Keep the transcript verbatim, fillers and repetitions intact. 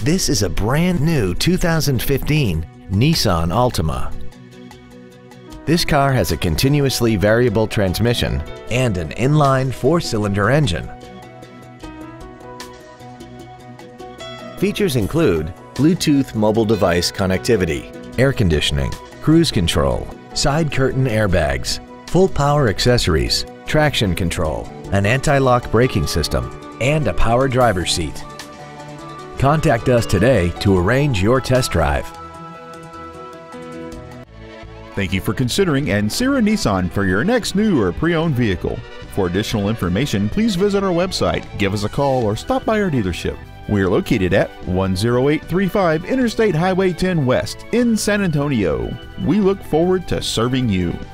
This is a brand new two thousand fifteen Nissan Altima. This car has a continuously variable transmission and an inline four-cylinder engine. Features include Bluetooth mobile device connectivity, air conditioning, cruise control, side curtain airbags, full power accessories, traction control, an anti-lock braking system, and a power driver's seat. Contact us today to arrange your test drive. Thank you for considering Ancira Nissan for your next new or pre-owned vehicle. For additional information, please visit our website, give us a call, or stop by our dealership. We are located at one oh eight three five Interstate Highway ten West in San Antonio. We look forward to serving you.